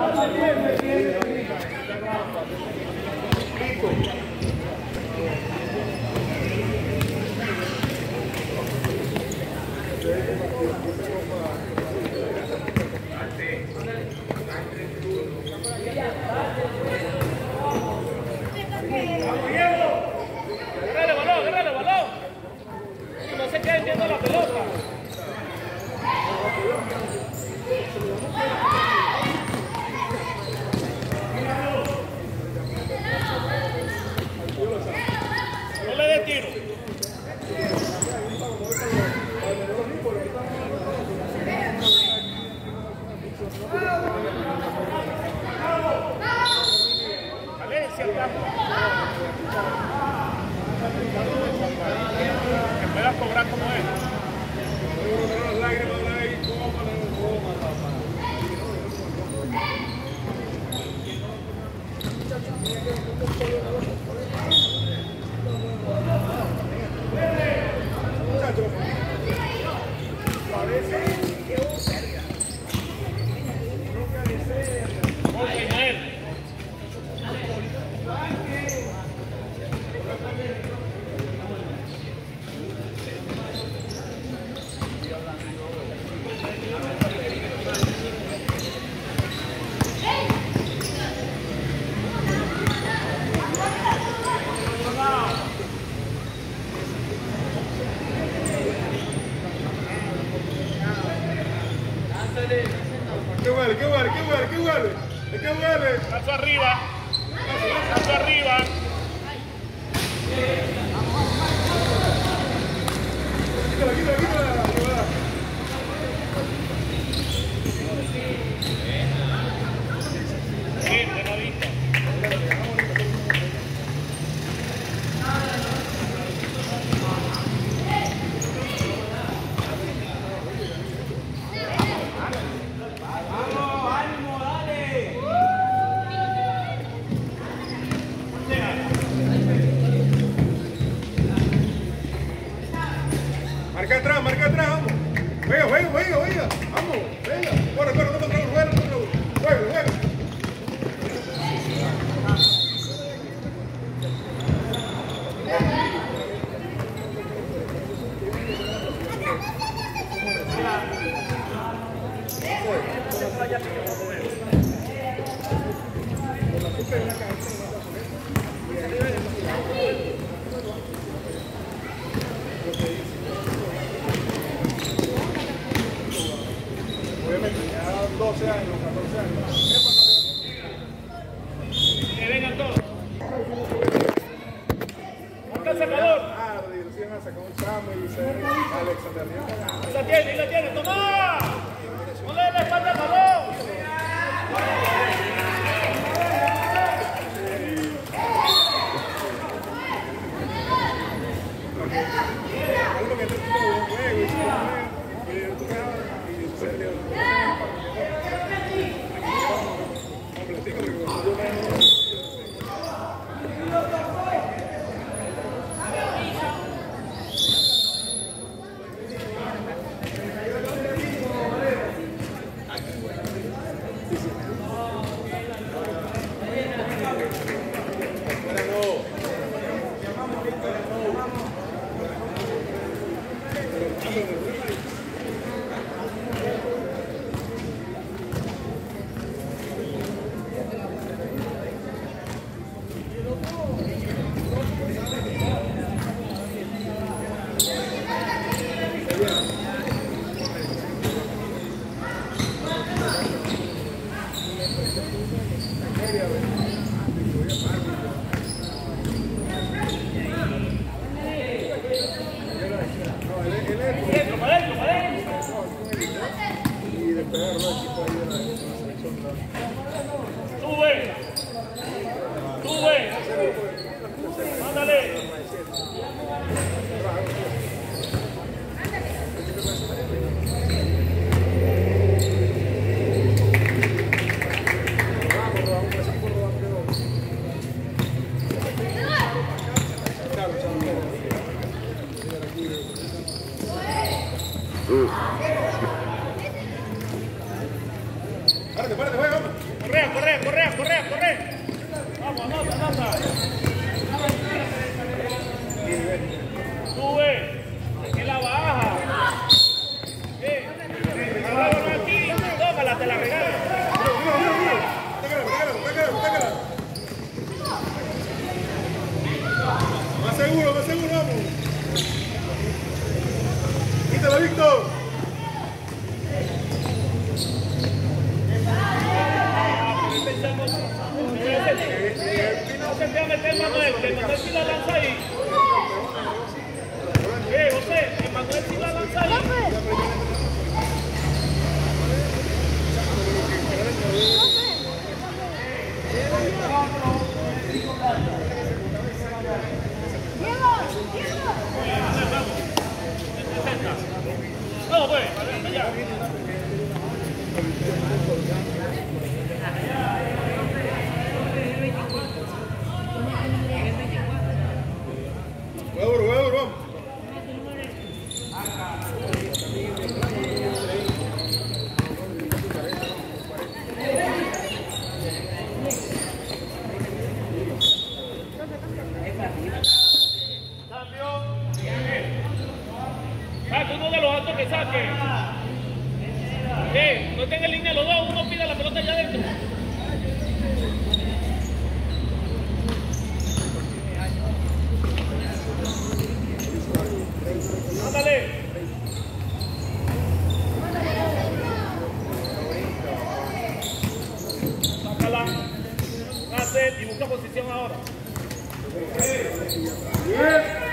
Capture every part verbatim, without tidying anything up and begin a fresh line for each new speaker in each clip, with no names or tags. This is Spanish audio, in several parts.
¿Qué huele? ¿Qué huele? ¿Qué huele? ¿Qué huele? ¿Qué huele?
Paso arriba. Paso arriba.
Quítala, quítala, quítala.
Sí, buena vista.
Marca atrás, marca atrás, vamos. Juega, juega, juega, juega. Vamos, venga. Corre, corre, no contra juega, no contra juega, juega. doce años, catorce años.
Que vengan todos. Busca el sacador.
Ah, la dirección la sacó un chamo y se Alexander.
Ahí la tiene, ahí la tiene. ¡Toma! ¡No le dé la espalda al balón!
Algo que te tuvo un juego y se lo y tú y
Correa, correa, correa, correa, correa. Vamos, anota, anota. Sube. Que la baja. Eh. Ahora aquí. Tómala, te la regalo.
Más seguro, más seguro, vamos. Quítalo, Víctor.
No se te va a meter Manuel, que Manuel sí la lanza ahí. Eh, José, que Manuel sí la lanza ahí. No, pues, allá.
Huevo, huevo, vamos.
Saque uno de los altos que saque. Eh, no estén en línea los dos, uno pide la pelota allá adentro. Ándale. Sácala. Hace y busca posición ahora.
Bien.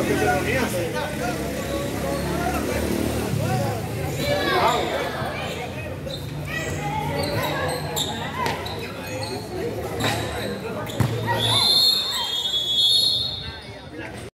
que se reunían.